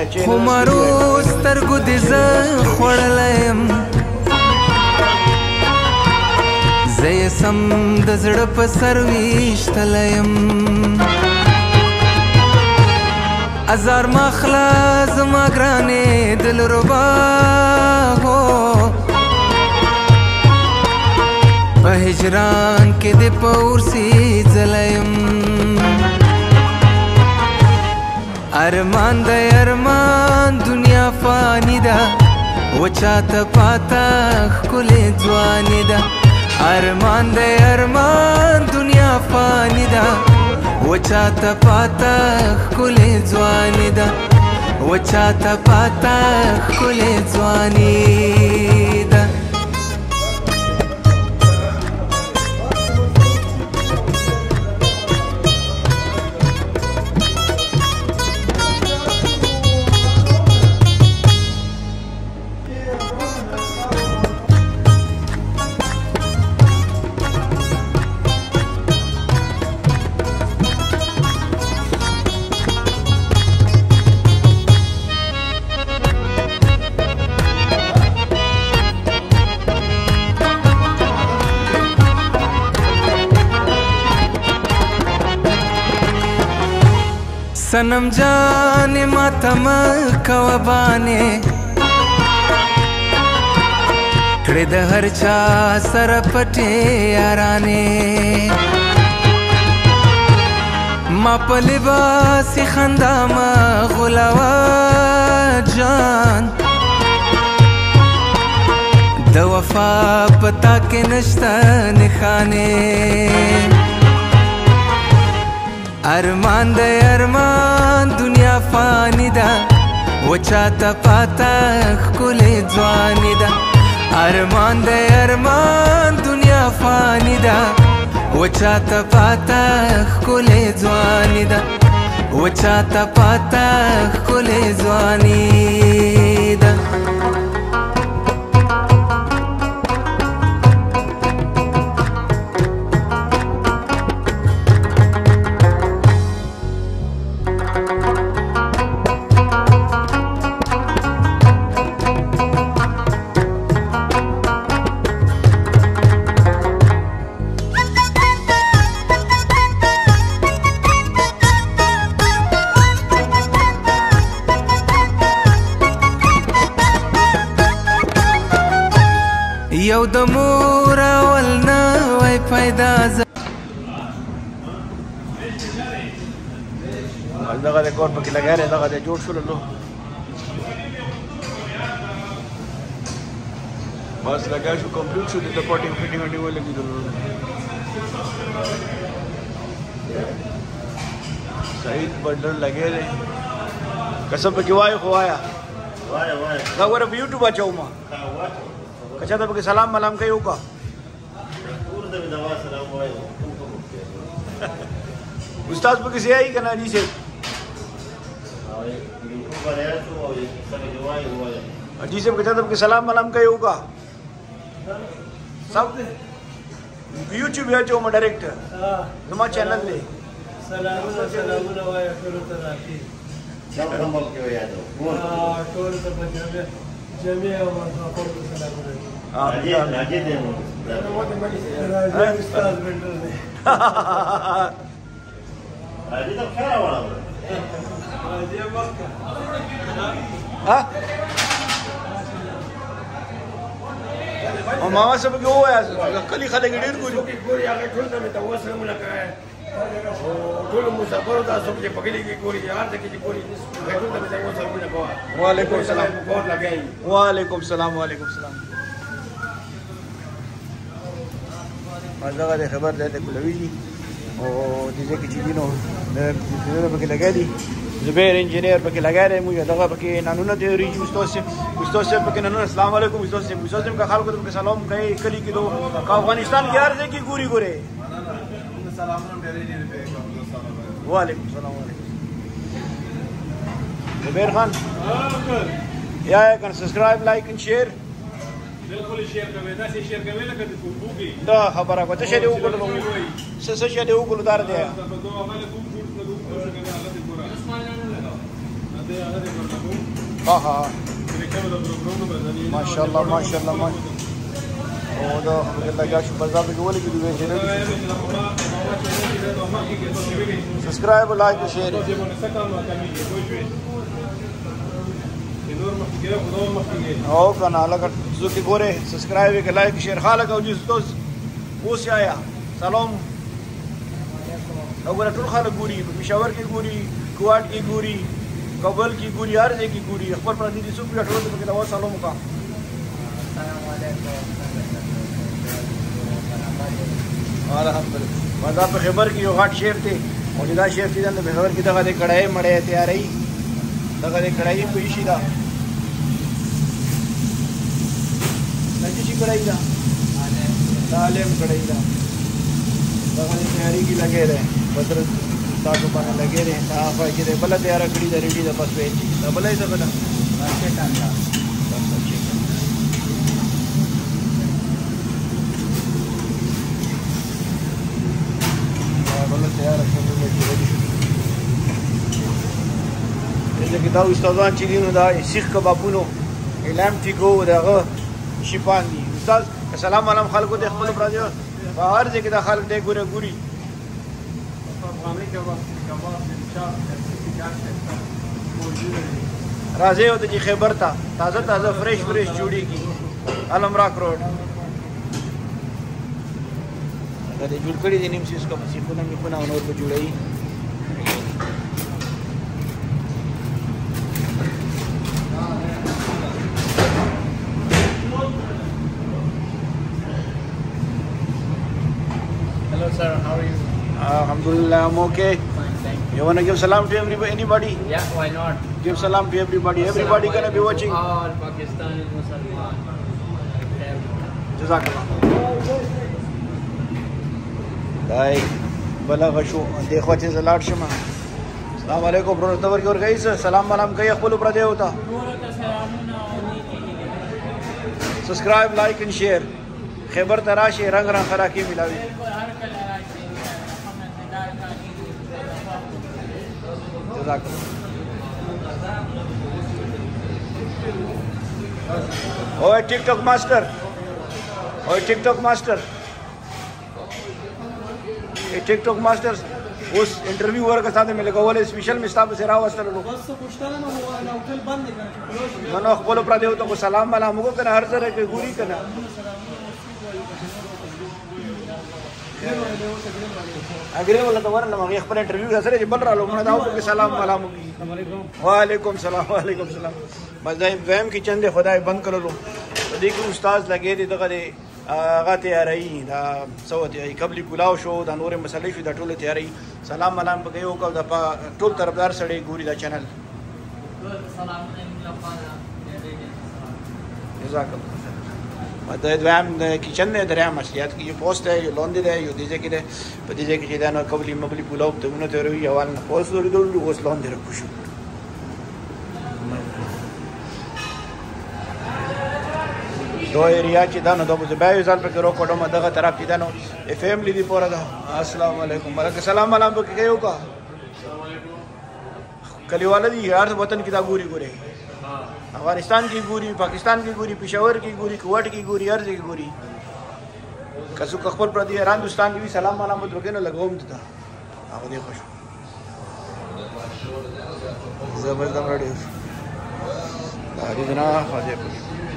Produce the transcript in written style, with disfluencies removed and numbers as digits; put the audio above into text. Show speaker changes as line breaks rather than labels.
خمارو سترګو دې زه خوړلی یم زه یې سم د زړه په سر ویشتلی یم ازار مخله زما ګرانې دلربا هو په هجران کې دې په ورسي ځلی یم ارمان د ارمان دنیا فانی ده و چاته پاته ښکلې ځواني ده ارمان د ارمان دنیا فانی ده و چاته پاته ښکلې ځواني ده و چاته پاته ښکلې ځواني ده सनम जाने मातम कवबाने कड़े द हर चा सर पटे याराने मा पलिबासी खंदा मा गुलावा जान द वफा पता के नश्ता निखाने ارمان د ارمان دنیا فانی ده و چاته پاته ښکلې ځواني ده ارمان د ارمان دنیا فانی ده و چاته پاته ښکلې ځواني ده و چاته پاته ښکلې ځواني ده یو د مور اول نه وای پیدا
دغه د کور پکې لګا دی دغه د جوړ شول نو بس لګا شو کمپلیټ شو د پټینګ فټینګ دی ولګي صحیح بندر لګې دی قسم پکې وای خو آیا دا ور په یوټیوب اچو ما کچا ته پکې سلام ملام کوي وکا ټول د دوا سلام وای استاد پکې سي آی کنه جی سے یوټیوب پر ایسو او څنګه وای وای جی سے کچا ته پکې سلام ملام کوي وکا سب یوټیوب یا جو ما ډایرکټ زما چینل دی سلامونه وای ټول ته راځي څنګه مو کې یادو ټول ته پنځه جميع ورفاقور سلامونه راجي دې نو راجي استاد بندر دی راجي ته خیر وړه راجي مکه ها او ماما سب کې وای کلی خلک ډیر ګوري هغه ټول ته توسل ملکه ټول مسافر تاسو کې پګلې کې ګوري یار دې کې ګوري ټول ته توسل ملکه وعلیکم السلام کور لګای وعلیکم السلام وعلیکم السلام مازغه خبر ده کولوي او دې کې چې دینو د پکې لګالي زبیر انجینیر پکې لګاله موږ دغه پکې نانونه دی ری استاد سے پکې نانونه السلام علیکم استاد سے کا خلکو ته سلام کوي کلی کې دو افغانستان کې هر ځای کې ګوري ګوره سلام ډېرې وعلیکم السلام علیکم زبیر خان یا کن سبسکرایب لایک اینڈ شیر بالکل شیر کوي دا شیر کوي لکه د فوټبوګي دا خبره کوته شه دی وګورلو څه شه دی وګورلو دار دی ها ها ماشاءالله ماشاءالله او دا لګا شو بازار کې ولې کې دوی چې سبسکرایب لایک شیر او کنه لګا زو کې ګوره سبسکرایب کې لایک شیر خالق او جس دوست اوس آیا سلام او ټول خلک ګوري پېښور کې ګوري کوټ کې ګوري کابل کې ګوري هر ځای کې ګوري خپل پردي دي څو پیټ ورته کې دا سلام وکړه الحمدلله مدا په خبر کې یو غټ شیف دی او دا شیف دی د خبر کې دغه کړای مړې تیارې دغه کړای په شي دا نجی شي کړای دا سالم کړای دا دغه تیاری کې لګې ده بدر تاسو باندې لګې ده هغه کې بل تیار کړی د ریډي د پس وې دا بلې څه بل راځي ټانګه چې دا استادان چې دینو دا سیخ کبابونو اعلان ټیګو دغه شي باندې استاد السلام علیکم خلکو د خپل برادر په هر ځای کې د خلک د ګوري ګوري راځي او د خیبر ته تازه تازه فریش فریش جوړیږي علمراک روډ دا د جوړ کړي د نیم سیس کوم سیخونه مې خونه نور په جوړي
Sir, how are you?
Alhamdulillah, I'm okay.
Fine, thank you.
You want to give salam to anybody?
Yeah, why not?
Give salam to everybody. Everybody gonna be watching.
All Pakistani Musliman.
Jazakallah. Dai, balagh shu. देखो چې زلاړ شمه. السلام علیکم برو تور کې ورګی سلام علیکم کوي خپل پر دی وتا. سبسکرایب لایک اینڈ شیر. خیبر تراشی رنگ رنگ خراکی ملاوی. ओए TikTok master ओए TikTok master ये TikTok master उस interview वर के साथ में लगा वाले स्पेशल मिस्ताब से राव अस्तर लो बस पुछताना ना होटल बंद कर मनो खपलो पर देव तो सलाम वाला हमको करना हर तरह के गुरी करना अग्रे वाला तो वर ना मगे खबर इंटरव्यू सर जे बन रहा लो मना दाओ के सलाम वालेकुम वालेकुम सलाम वालेकुम सलाम मजाई वहम की चंदे खुदाई बंद कर लो देखो उस्ताद लगे दे दغه هغه تیاری دا سوت ای قبلی پلاو شو دا نور مسلې شو دا ټول تیاری سلام علام بګي او کو دا ټول طرفدار سړی ګوري دا چینل سلام جزاک الله دا دوام کچن نه دریا مسلیات کی یو پوسټ ہے یو لوند دی یو دیجه کې ده په دیجه کې دا نو قبلی مبلی پلاو ته نو ته وی اول نه پوسټ ورته اوس لوند راکو شو دو ایریا چې دا نو د زبای ځل په کرو کوډو مدغه طرف دي نو فیملی دی پورا دا السلام علیکم ورک سلام علیکم په کېو کا کلیواله دی یار وطن کی دا ګوري ګوري افغانستان کی ګوري پاکستان کی ګوري پېښور کی ګوري کوټ کی ګوري هر ځای کی ګوري کسو خپل پر دی هندوستان دی سلام علیکم وګینه لګوم ته هغه دی خوش زبردست راډیو دا دې نه خاصه